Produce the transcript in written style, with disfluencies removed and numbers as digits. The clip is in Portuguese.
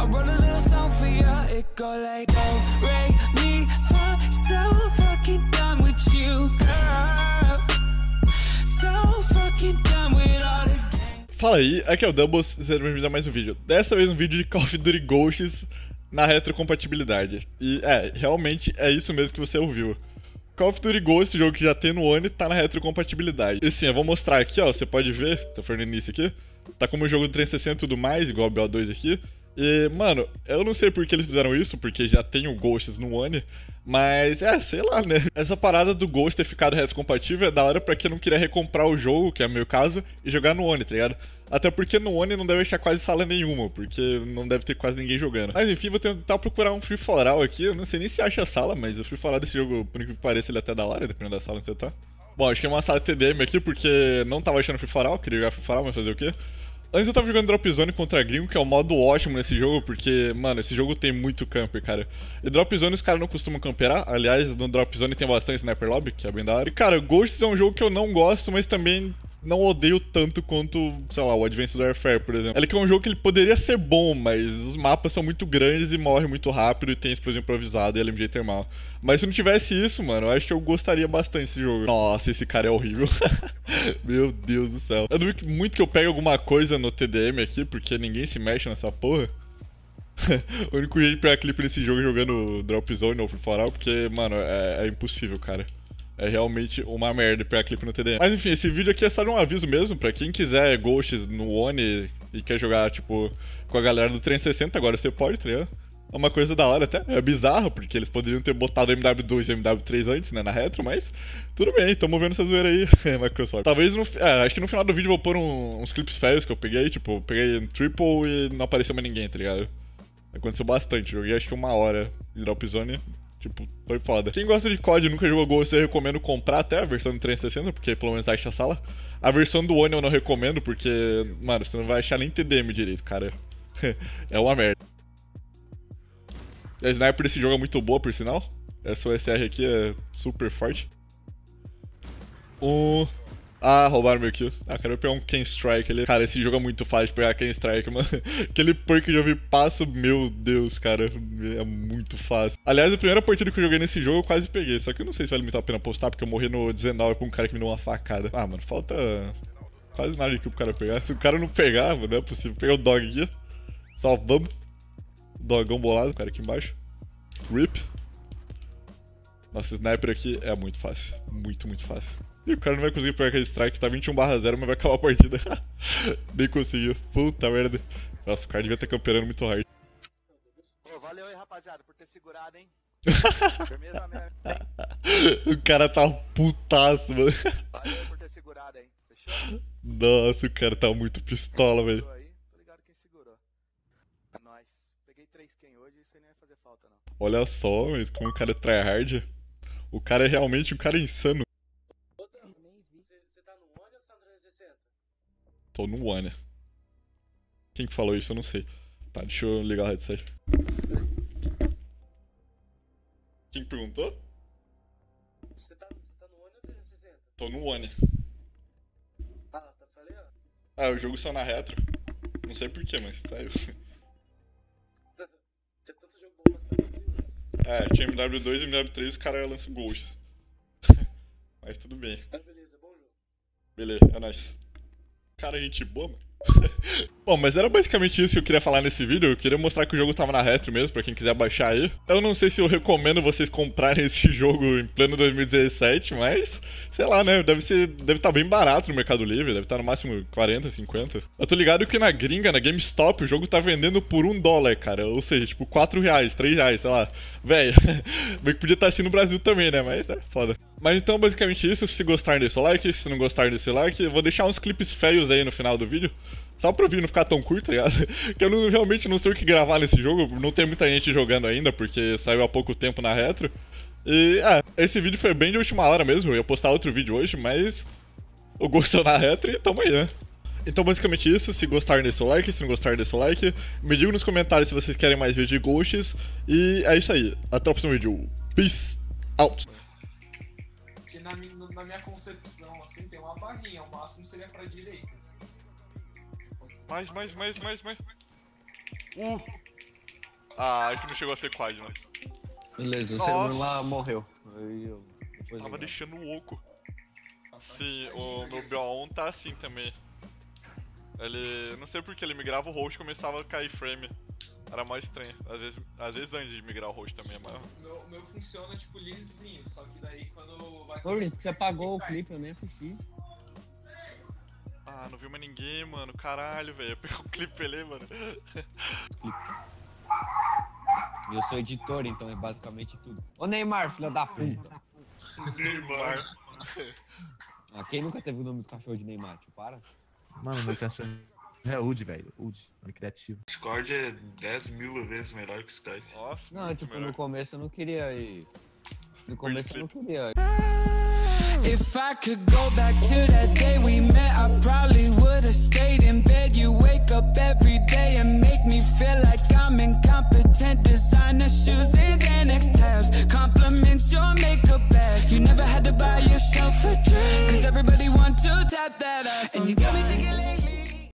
I wrote a little song for you. It go like, oh, Ray, me, fa, so fucking done with you, girl. So fucking done with all the game. Fala aí, aqui é o Doubles, sejam bem-vindos a mais um vídeo. Dessa vez um vídeo de Call of Duty Ghosts na retrocompatibilidade. E realmente é isso mesmo que você ouviu. Call of Duty Ghosts, jogo que já tem no One, tá na retrocompatibilidade. E sim, eu vou mostrar aqui, ó, você pode ver, tô falando no início aqui, tá como um jogo do 360 e tudo mais, igual o BO2 aqui. E, mano, eu não sei por que eles fizeram isso, porque já tem o Ghosts no One, mas, sei lá, né? Essa parada do Ghost ter ficado retrocompatível é da hora pra quem não queria recomprar o jogo, que é o meu caso, e jogar no One, tá ligado? Até porque no One não deve achar quase sala nenhuma, porque não deve ter quase ninguém jogando. Mas enfim, vou tentar procurar um Free For All aqui, eu não sei nem se acha sala, mas o Free For All desse jogo, por incrível que pareça, ele é até da hora, dependendo da sala onde você tá. Bom, acho que é uma sala TDM aqui, porque não tava achando Free For All, queria jogar Free For All, mas fazer o quê? Antes eu tava jogando Drop Zone contra Gringo, que é um modo ótimo nesse jogo, porque, mano, esse jogo tem muito camper, cara. E Drop Zone os caras não costumam camperar, aliás, no Drop Zone tem bastante Sniper Lobby, que é bem da hora. E, cara, Ghosts é um jogo que eu não gosto, mas também não odeio tanto quanto, sei lá, o Advanced Warfare, por exemplo. Ele que é um jogo que ele poderia ser bom, mas os mapas são muito grandes e morre muito rápido e tem explosão improvisada e LMG termal. Mas se não tivesse isso, mano, eu acho que eu gostaria bastante desse jogo. Nossa, esse cara é horrível. Meu Deus do céu. Eu duvido muito que eu pegue alguma coisa no TDM aqui, porque ninguém se mexe nessa porra. O único jeito de pegar clipe nesse jogo é jogando Drop Zone ou Free For All, porque, mano, é impossível, cara. É realmente uma merda pegar clipe no TDM. Mas enfim, esse vídeo aqui é só um aviso mesmo, pra quem quiser Ghosts no One e quer jogar, tipo, com a galera do 360, agora você pode, tá ligado? É uma coisa da hora até, é bizarro, porque eles poderiam ter botado MW2 e MW3 antes, né, na retro, mas tudo bem, tamo vendo essa zoeira aí, Microsoft. Talvez, acho que no final do vídeo eu vou pôr uns clips feios que eu peguei, tipo, peguei um triple e não apareceu mais ninguém, tá ligado? Aconteceu bastante, joguei acho que 1 hora de Drop Zone. Tipo, foi foda. Quem gosta de COD e nunca jogou Ghost, eu recomendo comprar até a versão do 360, porque pelo menos acha a sala. A versão do One eu não recomendo, porque, mano, você não vai achar nem TDM direito, cara. É uma merda. A sniper desse jogo é muito boa, por sinal. Essa OSR aqui é super forte. Roubaram meu kill. Cara, eu pegar um Ken Strike ali. Cara, esse jogo é muito fácil de pegar Ken Strike, mano. Aquele perk que eu já vi passo, meu Deus, cara. É muito fácil. Aliás, a primeira partida que eu joguei nesse jogo eu quase peguei. Só que eu não sei se vale muito a pena postar, porque eu morri no 19 com um cara que me deu uma facada. Ah, mano, falta quase nada aqui pro cara pegar. Se o cara não pegar, mano, não é possível. Pegar o dog aqui. Só vamos. Dogão bolado, o cara aqui embaixo. RIP. Nossa, sniper aqui é muito fácil. Muito, muito fácil. E o cara não vai conseguir pegar aquele strike, tá 21/0, mas vai acabar a partida. Nem conseguiu. Puta merda. Nossa, o cara devia estar camperando muito hard. Valeu aí, rapaziada, por ter segurado, hein? Firmeza mesmo, O cara tá putaço, mano. Valeu por ter segurado, hein? Fechou? Nossa, o cara tá muito pistola, velho. Tô ligado quem segurou. É nóis. Peguei 3 quem hoje e isso aí nem vai fazer falta, não. Olha só, mas como o cara é tryhard. O cara é realmente um cara insano. Você tá no One ou você tá no 360? Tô no One. Quem que falou isso? Eu não sei. Tá, deixa eu ligar o headset. Quem perguntou? Você tá no One ou 360? Tô no One. Ah, tá falei, ó. Ah, o jogo saiu na retro. Não sei porquê, mas saiu. Tinha tanto jogo bom pra fazer. Tinha MW2 e MW3 os caras lançam Ghosts. Mas tudo bem. Ah, beleza, bom jogo. Beleza, é nóis. Cara, gente boa, mano. Bom, mas era basicamente isso que eu queria falar nesse vídeo. Eu queria mostrar que o jogo tava na retro mesmo, pra quem quiser baixar aí. Eu não sei se eu recomendo vocês comprarem esse jogo em pleno 2017, mas sei lá, né? Deve estar bem barato no Mercado Livre, deve estar no máximo 40, 50. Eu tô ligado que na gringa, na GameStop, o jogo tá vendendo por $1, cara. Ou seja, tipo, R$4, R$3, sei lá. Véi, bem que podia estar assim no Brasil também, né? Mas é foda. Mas então, basicamente isso. Se gostarem, deixa o like. Se não gostarem, deixa o like. Eu vou deixar uns clipes feios aí no final do vídeo. Só pra o vídeo não ficar tão curto, tá ligado? Que eu realmente não sei o que gravar nesse jogo. Não tem muita gente jogando ainda, porque saiu há pouco tempo na retro. E, esse vídeo foi bem de última hora mesmo. Eu ia postar outro vídeo hoje, mas o gostou na retro e tamo aí, né? Então, basicamente isso. Se gostarem, deixa o like. Se não gostarem, deixa o like. Me digam nos comentários se vocês querem mais vídeos de Ghosts. E é isso aí. Até o próximo vídeo. Peace out. Que na minha concepção, assim, tem uma barrinha. O máximo seria pra direita. Mais. Ah, acho que não chegou a ser quad, não. Beleza, o ser humano lá morreu. Depois Tava eu- deixando louco. Sim, o meu BO1 tá assim também. Ele. Não sei porque ele migrava o host e começava a cair frame. Era mais estranho. Às vezes antes de migrar o host também é maior. O meu funciona tipo lisinho, só que daí quando vai. Ô, Luiz, você apagou o clipe, eu nem assisti. Ah, não viu mais ninguém, mano. Caralho, velho. Eu peguei o clipe ali, mano. E eu sou editor, então é basicamente tudo. Ô Neymar, filha da puta. Neymar. Ah, quem nunca teve o nome do cachorro de Neymar, tio? Para. Mano, meu cachorro é Ud, velho. Ud, nome criativo. Discord é 10.000 vezes melhor que o Skype. Nossa, Não, muito tipo, melhor. no começo eu não queria ir. No começo eu não queria. If I could go back to that day we met, I probably would've stayed in bed. You wake up every day and make me feel like I'm incompetent. Designer shoes is Annex tabs, compliments your makeup bag. You never had to buy yourself a drink, cause everybody want to tap that ass. And you got me thinking lately